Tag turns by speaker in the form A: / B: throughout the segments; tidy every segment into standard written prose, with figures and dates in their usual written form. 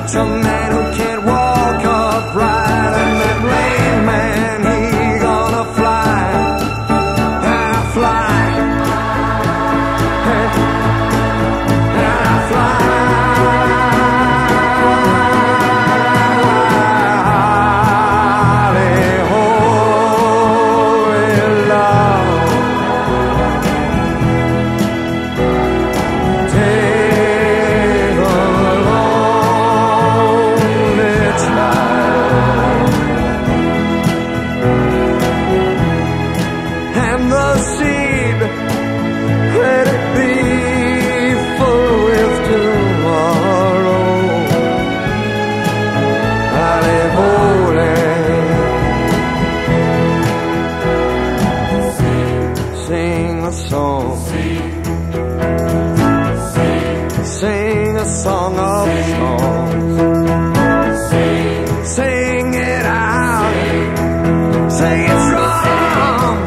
A: touch a man who can't walk upright, and that lame man, he gonna fly, fly, fly. And the seed, let it be full with tomorrow. I live holy. Sing a song. Sing a song of songs. Sing it out. Sing it strong.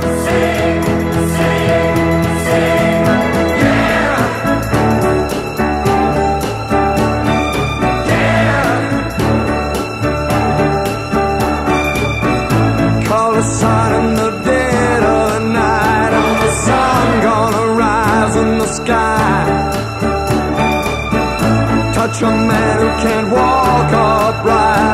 A: Call the sun in the dead of the night, and the sun gonna rise in the sky. Touch a man who can't walk upright.